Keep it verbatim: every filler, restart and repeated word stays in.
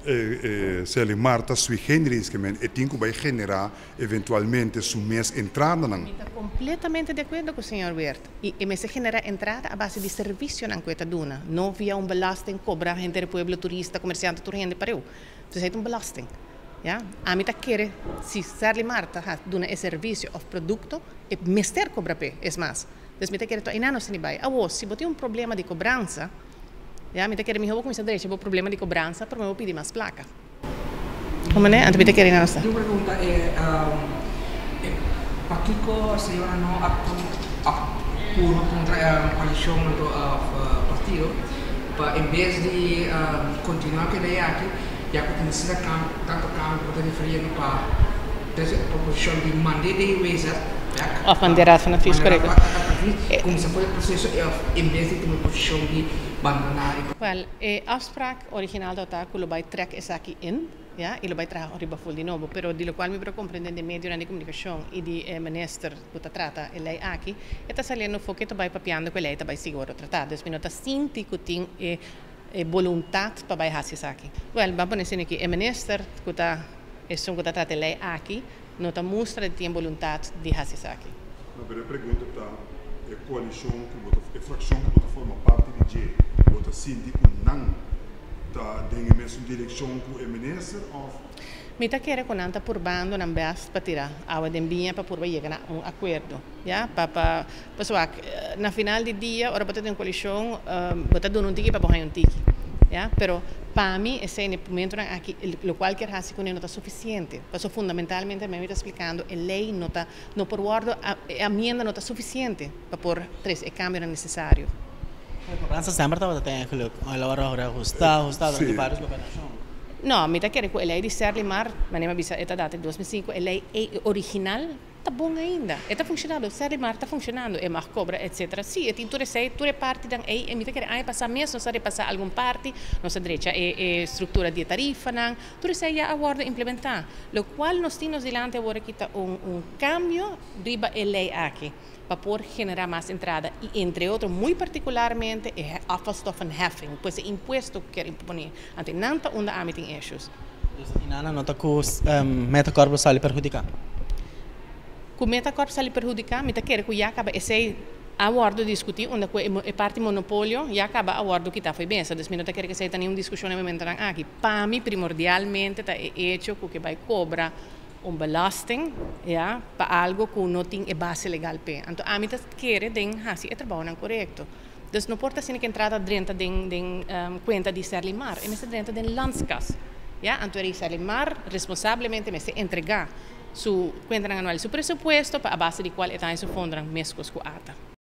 eh, eh, se le Marta sui generis que men e tinco vai generar eventualmente su mes entrada nan. Estou completamente de acordo com o senhor Bert. E, e me se genera entrada a base de serviço na coita duna, não via um belasting cobra gente do pueblo turista, comerciante turista para eu. Então é um belasting. Ja? A mim tá querer se Serli Marta ha duna e serviço of produto e mester cobra pe, es mais. Então me tá querer to inano se ni vai. A você se botar um problema de cobrança, ja, mi te quer mi hobo come se dice, ho problema di cobranza, però mi pidi más placa. Come ne? Anche mi te quer in nostra. Una pregunta è Paquico se ora no appuro contro la coalizione del partito, ma in vez di continuare con lei anche, ya que necesita tanto cambio per riferire pa dessa proposição de mandar de wizard, Of mandarat van advies, correct. Come se poi il processo in vez di una posizione di abbandonare. Wel, e afspraak original dat daar kulo bij trek is aqui in, ja, e lo bij traga riba full di novo, pero di lo qual mi pro comprendere medio di comunicazione e di eh, minister puta trata e lei aqui, e ta saliendo foque to bij papiando que lei ta bij sicuro tratar, dus mi nota sinti kuting e e volontà pa bij hasis aqui. Wel, bambo ne sene que e minister kuta e son kuta trata lei aqui, nota mostra de tem volontà di hasis aqui. Ma per pergunta ta e coalizione que bota e fração que bota forma parte di G, bota sinti un nan ta dengue messo in direzione cu e minister of Mi ta quere con anta purbando nan best para tirar agua de embinha para purba llegar a un acuerdo, ya, para pa pa na final di dia ora bota en coalição, um, bota dando un tiki para borrar un tiki, ya, pero para mim esse é o momento aqui, o qual quer fazer com não está suficiente, porque fundamentalmente me está explicando a lei não está, não por guardo a emenda não está suficiente para por três o cambio necessário. A cobrança sempre estava até aquilo, a hora hora ajustar, ajustar durante vários governações. No, mi ta quer que a lei de Serli Mar, mas nem me avisa, esta data de dois mil e cinco, a lei é original, está bom ainda, está funcionando, Serli Mar está funcionando, é mais cobra, etcétera. Sim, e tu sei, tu é parte da lei, e mi ta quer ai passar mesmo, não sabe passar algum parte, nossa direita é, é estrutura de tarifa, não, tu sei já agora implementar, lo qual nós temos diante agora que está um, um cambio riba a lei aqui, para poder generar mais entrada e entre outros, muito particularmente, é afvalstoffenheffing, pois é imposto que quer imponer, ante nanta onda há meeting issues. E nada, nota que os metacorpos sali perjudicar. Com metacorpos sali perjudicar, meta quer que já acaba esse acordo discutir, onde é parte monopólio, já acaba acordo que está foi bem, então meta quer que seja nenhuma discussão no momento aqui. Para mim, primordialmente, está é hecho que vai cobrar um belasting, ja, para algo que não tem a base legal para. Então, a mim quer den hasi é trabalho correto. Então, não importa se que entrada dentro den den um, conta de Serli Mar, é mesmo dentro den landskas, ja. Então, é Serli Mar responsavelmente me se entregar su conta anual, su presupuesto para a base de qual está em su fundo mescos com ata.